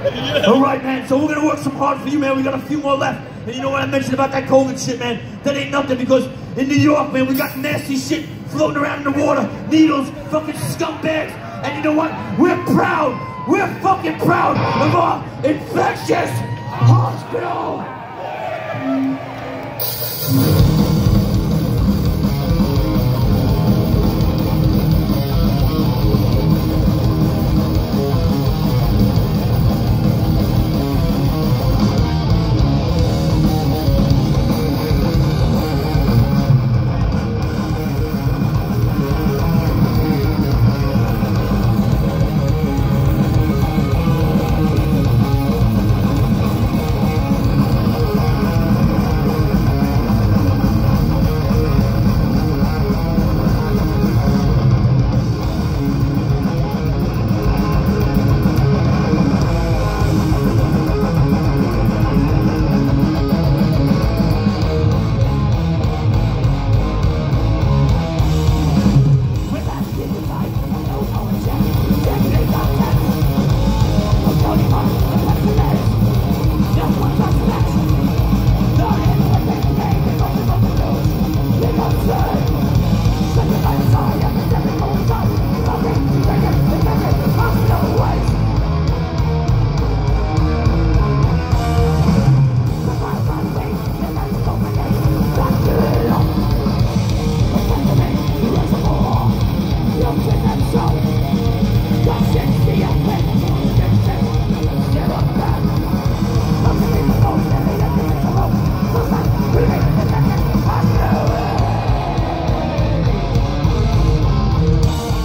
All right, man, so we're gonna work some hard for you, man. We got a few more left. And you know what I mentioned about that COVID shit, man? That ain't nothing, because in New York, man, we got nasty shit floating around in the water. Needles, fucking scumbags. And you know what? We're proud. We're fucking proud of our infectious hospital.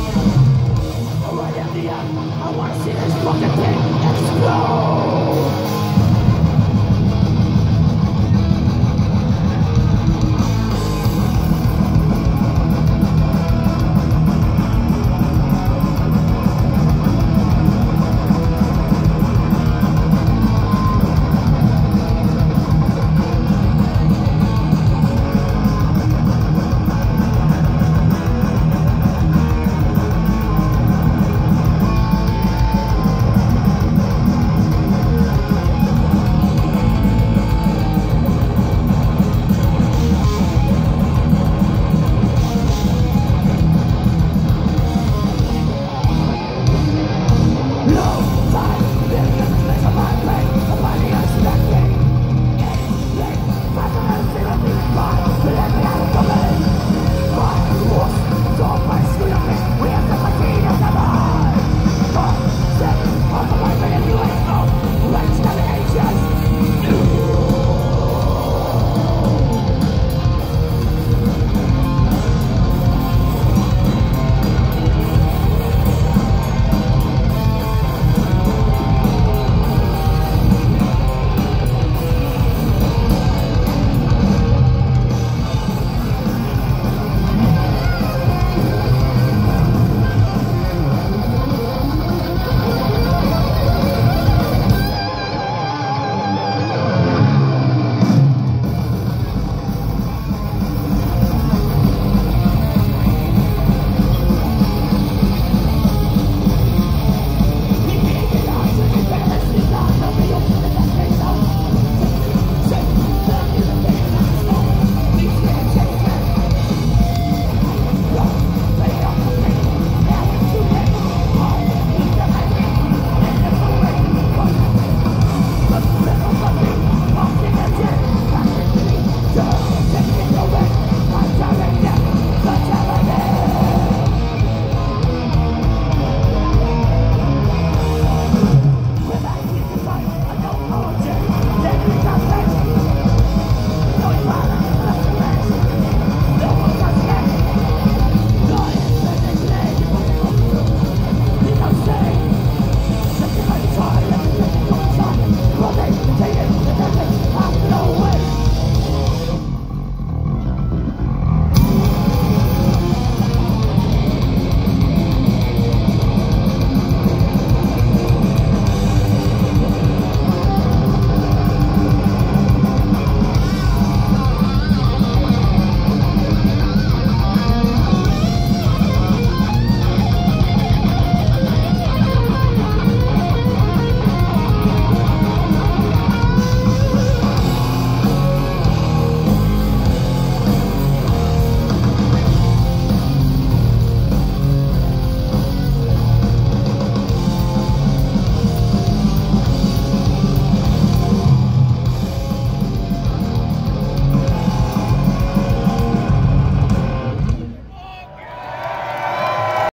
I wanna see this fucking thing explode!